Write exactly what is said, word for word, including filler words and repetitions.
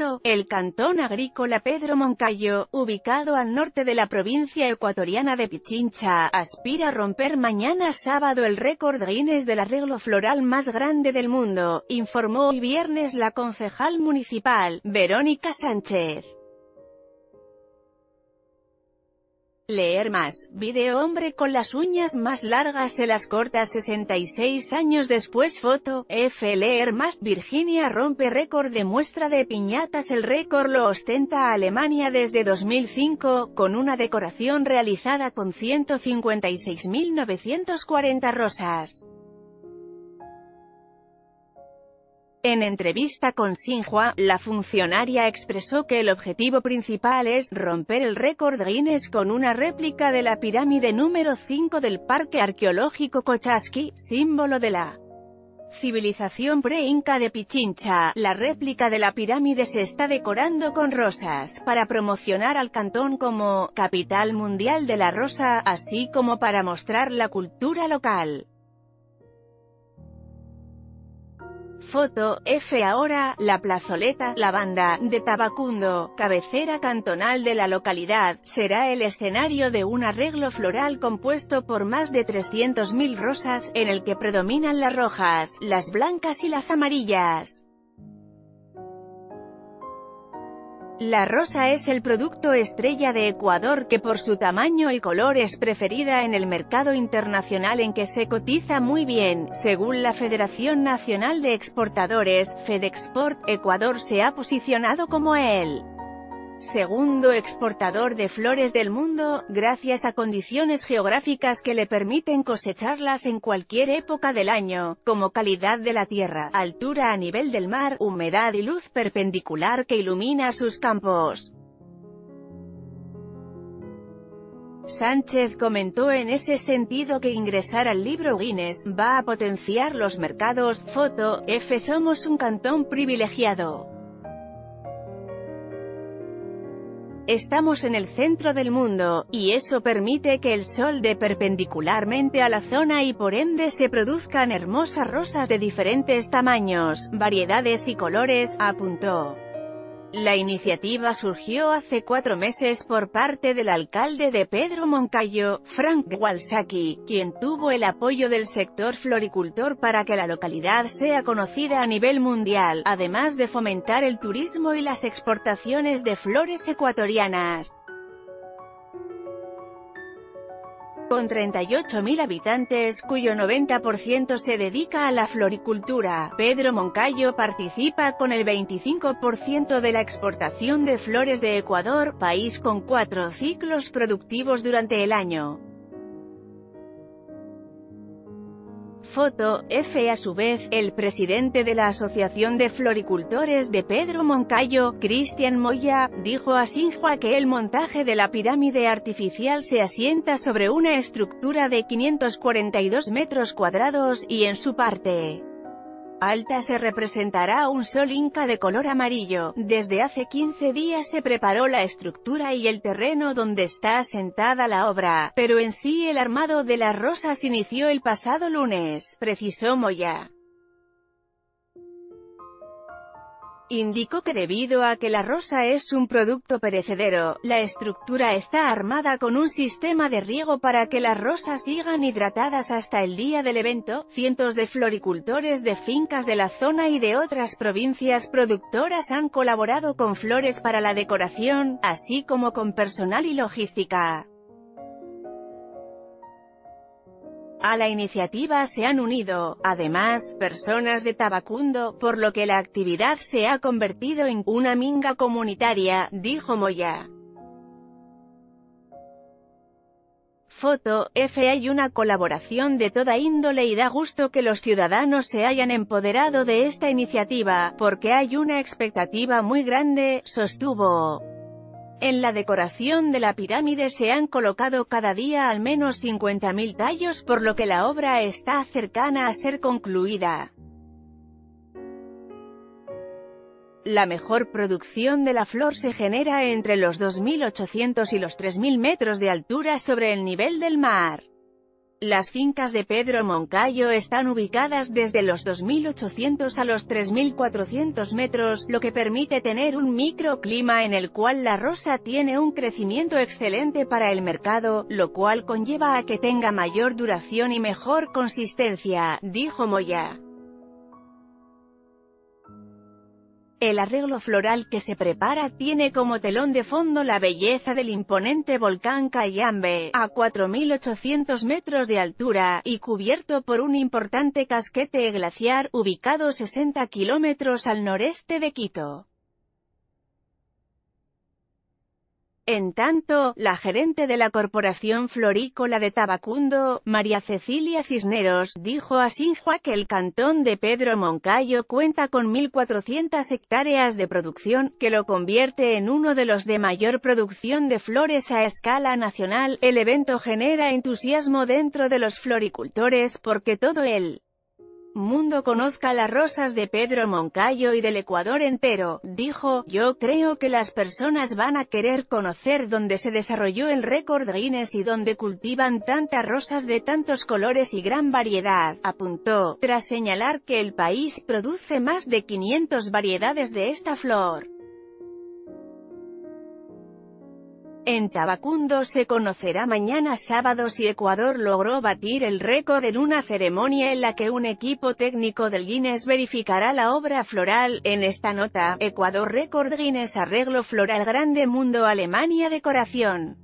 Foto, el cantón agrícola Pedro Moncayo, ubicado al norte de la provincia ecuatoriana de Pichincha, aspira a romper mañana sábado el récord Guinness del arreglo floral más grande del mundo, informó hoy viernes la concejal municipal, Verónica Sánchez. Leer más. Video: hombre con las uñas más largas se las corta sesenta y seis años después. Foto, F. Leer más. Virginia rompe récord de muestra de piñatas. El récord lo ostenta Alemania desde dos mil cinco, con una decoración realizada con ciento cincuenta y seis mil novecientas cuarenta rosas. En entrevista con Xinhua, la funcionaria expresó que el objetivo principal es romper el récord Guinness con una réplica de la pirámide número cinco del Parque Arqueológico Cochasqui, símbolo de la civilización pre-inca de Pichincha. La réplica de la pirámide se está decorando con rosas, para promocionar al cantón como capital mundial de la rosa, así como para mostrar la cultura local. Foto, F. Ahora, la plazoleta, la banda, de Tabacundo, cabecera cantonal de la localidad, será el escenario de un arreglo floral compuesto por más de trescientas mil rosas, en el que predominan las rojas, las blancas y las amarillas. La rosa es el producto estrella de Ecuador que por su tamaño y color es preferida en el mercado internacional en que se cotiza muy bien. Según la Federación Nacional de Exportadores, FedExport, Ecuador se ha posicionado como el segundo exportador de flores del mundo, gracias a condiciones geográficas que le permiten cosecharlas en cualquier época del año, como calidad de la tierra, altura a nivel del mar, humedad y luz perpendicular que ilumina sus campos. Sánchez comentó en ese sentido que ingresar al libro Guinness va a potenciar los mercados. Foto, F. Somos un cantón privilegiado. Estamos en el centro del mundo, y eso permite que el sol dé perpendicularmente a la zona y por ende se produzcan hermosas rosas de diferentes tamaños, variedades y colores, apuntó. La iniciativa surgió hace cuatro meses por parte del alcalde de Pedro Moncayo, Frank Walsaki, quien tuvo el apoyo del sector floricultor para que la localidad sea conocida a nivel mundial, además de fomentar el turismo y las exportaciones de flores ecuatorianas. Con treinta y ocho mil habitantes, cuyo noventa por ciento se dedica a la floricultura, Pedro Moncayo participa con el veinticinco por ciento de la exportación de flores de Ecuador, país con cuatro ciclos productivos durante el año. Foto, F. A su vez, el presidente de la Asociación de Floricultores de Pedro Moncayo, Cristian Moya, dijo a Xinhua que el montaje de la pirámide artificial se asienta sobre una estructura de quinientos cuarenta y dos metros cuadrados, y en su parte alta se representará un sol inca de color amarillo. Desde hace quince días se preparó la estructura y el terreno donde está asentada la obra, pero en sí el armado de las rosas inició el pasado lunes, precisó Moya. Indicó que debido a que la rosa es un producto perecedero, la estructura está armada con un sistema de riego para que las rosas sigan hidratadas hasta el día del evento. Cientos de floricultores de fincas de la zona y de otras provincias productoras han colaborado con flores para la decoración, así como con personal y logística. A la iniciativa se han unido, además, personas de Tabacundo, por lo que la actividad se ha convertido en una minga comunitaria, dijo Moya. Foto, F. Hay una colaboración de toda índole y da gusto que los ciudadanos se hayan empoderado de esta iniciativa, porque hay una expectativa muy grande, sostuvo. En la decoración de la pirámide se han colocado cada día al menos cincuenta mil tallos, por lo que la obra está cercana a ser concluida. La mejor producción de la flor se genera entre los dos mil ochocientos y los tres mil metros de altura sobre el nivel del mar. Las fincas de Pedro Moncayo están ubicadas desde los dos mil ochocientos a los tres mil cuatrocientos metros, lo que permite tener un microclima en el cual la rosa tiene un crecimiento excelente para el mercado, lo cual conlleva a que tenga mayor duración y mejor consistencia, dijo Moya. El arreglo floral que se prepara tiene como telón de fondo la belleza del imponente volcán Cayambe, a cuatro mil ochocientos metros de altura, y cubierto por un importante casquete glaciar, ubicado sesenta kilómetros al noreste de Quito. En tanto, la gerente de la Corporación Florícola de Tabacundo, María Cecilia Cisneros, dijo a Xinhua que el cantón de Pedro Moncayo cuenta con mil cuatrocientas hectáreas de producción, que lo convierte en uno de los de mayor producción de flores a escala nacional. El evento genera entusiasmo dentro de los floricultores porque todo el mundo conozca las rosas de Pedro Moncayo y del Ecuador entero, dijo. Yo creo que las personas van a querer conocer dónde se desarrolló el récord Guinness y dónde cultivan tantas rosas de tantos colores y gran variedad, apuntó, tras señalar que el país produce más de quinientas variedades de esta flor. En Tabacundo se conocerá mañana sábado si Ecuador logró batir el récord en una ceremonia en la que un equipo técnico del Guinness verificará la obra floral. En esta nota, Ecuador récord Guinness arreglo floral grande mundo Alemania decoración.